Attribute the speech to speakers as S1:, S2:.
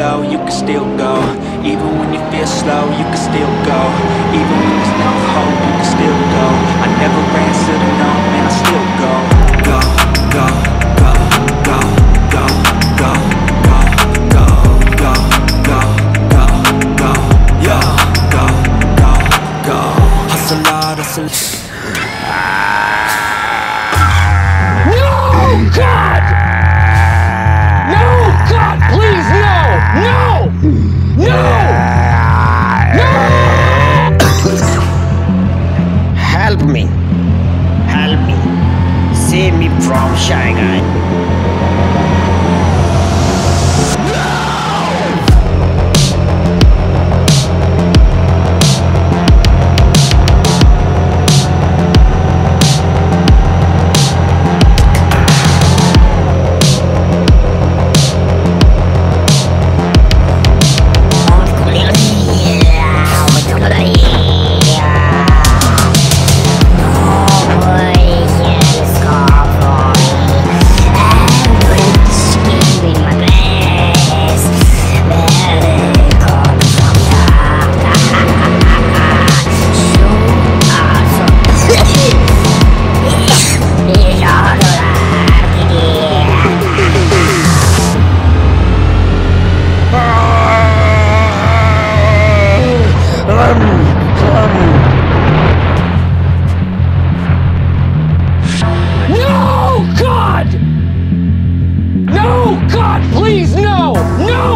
S1: low, you can still go. Even when you feel slow, you can still go. Even when there's no hope, you can still go. I never answer to no, man, I still go. Go, go, go, go, go, go, go, go, go, go, go, go, yo, go, go, go. Hustle hard, hustle.
S2: No, God! No, God, please, no! No! No! No!
S3: Help me. Help me. Save me from Shy Guy.
S2: No, God! No, God, please, no! No!